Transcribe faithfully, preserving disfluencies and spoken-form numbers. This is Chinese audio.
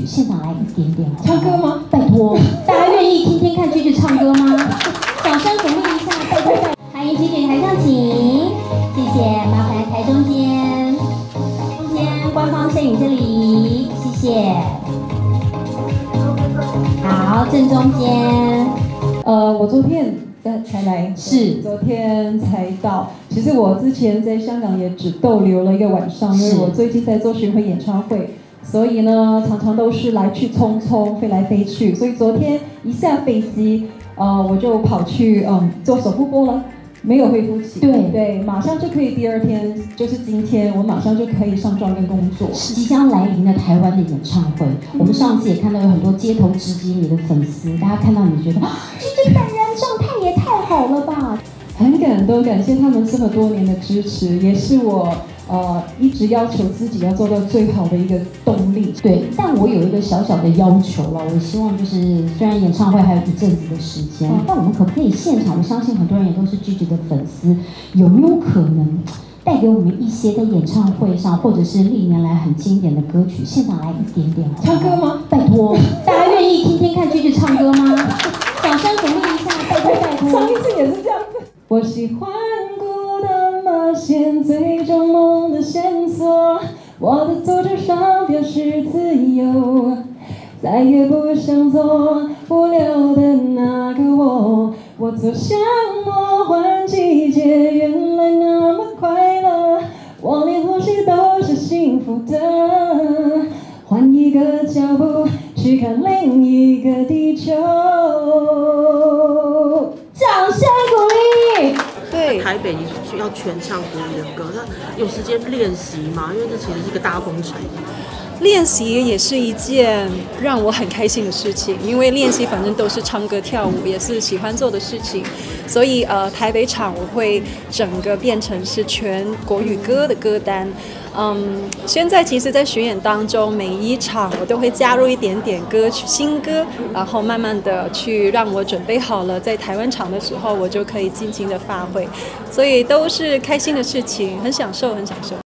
现场来一点点， 唱歌吗？ 拜托，大家愿意听听看句句唱歌吗？掌声鼓励一下，拜托拜托。欢迎句句台上请，谢谢，麻烦台中间，中间官方摄影这里，谢谢。好，正中间。 呃，我昨天才才来， 是昨天才到。其实我之前在香港也只逗留了一个晚上，因为我最近在做巡回演唱会。 所以呢，常常都是来去匆匆，飞来飞去。所以昨天一下飞机，呃，我就跑去嗯做手部播了，没有恢复期。 对对，马上就可以，第二天就是今天，我马上就可以上妆跟工作。 即将来临的台湾的演唱会，嗯、我们上次也看到有很多街头直击你的粉丝，大家看到你觉得啊，这这本人状态也太好了吧！ 很感动，感谢他们这么多年的支持，也是我。 呃，一直要求自己要做到最好的一个动力。 对，但我有一个小小的要求了，我希望就是虽然演唱会还有一阵子的时间，嗯、但我们可不可以现场？我相信很多人也都是Gigi的粉丝，有没有可能带给我们一些在演唱会上或者是历年来很经典的歌曲，现场来一点点？ 唱歌吗？ 拜托，大家愿意听听看Gigi唱歌吗？掌声鼓励一下，拜托拜托。 上一次也是这样子。我喜欢。 发现最终梦的线索，我的左手上标示自由，再也不想做无聊的那个我。我走向魔幻季节，原来那么快乐，我连呼吸都是幸福的。换一个脚步去看另一个地球。掌声鼓励。 在台北，你要全唱国语的歌，那有时间练习吗？因为这其实是一个大工程。 练习也是一件让我很开心的事情，因为练习反正都是唱歌跳舞，也是喜欢做的事情，所以呃，台北场我会整个变成是全国语歌的歌单。嗯，现在其实，在巡演当中，每一场我都会加入一点点歌曲、新歌，然后慢慢的去让我准备好了，在台湾场的时候，我就可以尽情的发挥，所以都是开心的事情，很享受，很享受。